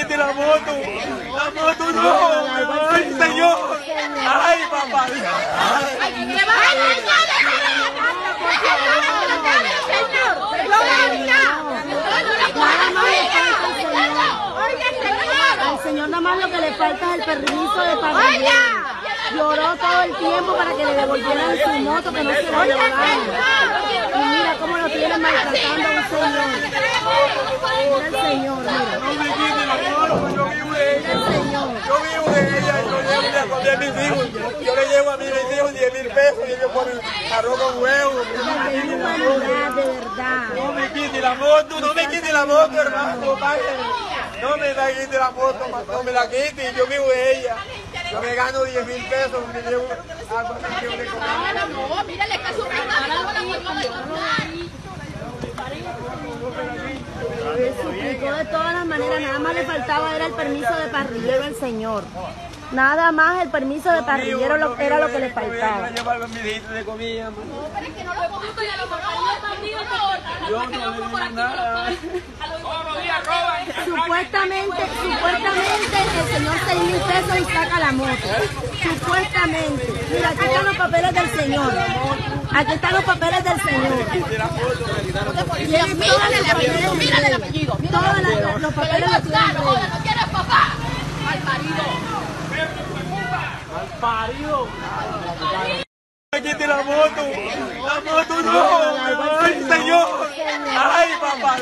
quite la moto no, ay señor, ay papá. Al señor nada más lo que le falta es el permiso de parrillero. Lloró todo el tiempo para que le devolvieran su moto, que no se lo llevaran. Y mira cómo lo tienen maltratando a un señor. Mira el señor, mira. No me quite la moto, yo vivo de ella. Yo vivo de ella, yo llevo a comer a mis hijos. Yo le llevo a mis hijos 10,000 pesos y ellos ponen arroz con huevo. De humanidad, de verdad. No me quite la moto, no me quite la moto, hermano. No me la quite la moto, no me la quite, yo vivo de ella. Yo me gano 10,000 pesos, me llevo algo así de comer. No, mírale que su Le suplicó de todas las maneras, nada más le faltaba era el permiso de parrillero al señor. Nada más el permiso de parrillero era lo que le faltaba. Yo llevo mis hijitos de comida. No, pero es que no lo hemos visto y a lo mejor yo no le digo nada. todos los días roban. Supuestamente el señor 6,000 pesos y saca la moto. Supuestamente. Mira, aquí están los papeles del señor. Aquí están los papeles del señor. Mírale el apellido, mírale el apellido. Todos los papeles los tienen. No quieres papá. Al marido. Al parido. Me quite la moto no, ay señor, ay papá.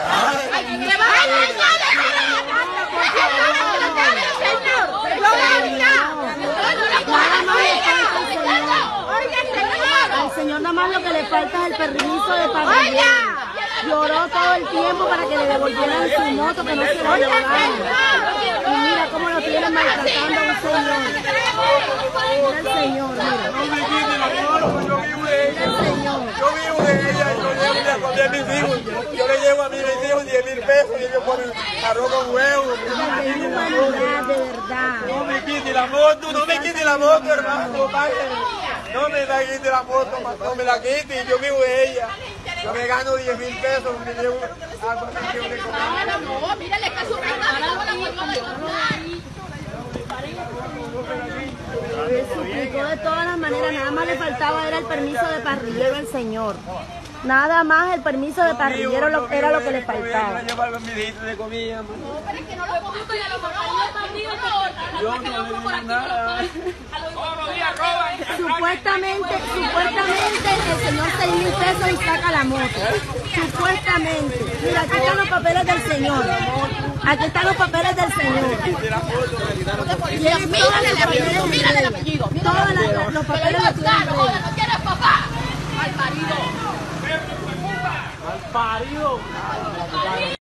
Al señor nada más lo que le falta es el permiso de parrillero. Lloró todo el tiempo para que le devolvieran su moto, que no se lo llevaran. Y mira cómo lo tienen maltratando a un señor. Mira el señor, mira. No me quite la moto, yo vivo de ella. Yo vivo de ella, yo llevo a comer a mis hijos. Yo le llevo a mis hijos 10,000 pesos y ellos ponen arroz con huevo. De humanidad, de verdad. No me quite la moto, no me quite la moto, hermano. No me la quite la moto, no me la quite, yo vivo de ella. Yo me gano 10,000 pesos, me llevo algo así de comer. No, mírale que su Le suplicó de todas las maneras, nada más le faltaba era el permiso de parrillero al señor. Nada más el permiso de parrillero era lo que le faltaba. Yo llevo mis hijitos de comida. No, pero es que no lo hemos visto y a lo mejor yo no le digo nada. todos los días roban. Supuestamente el señor 6,000 pesos y saca la moto. Supuestamente. Mira, aquí están los papeles del señor. Aquí están los papeles del señor. Mírale el apellido, mírale el apellido. Todos los papeles los tienen. No quieres papá. Al marido. Al parido.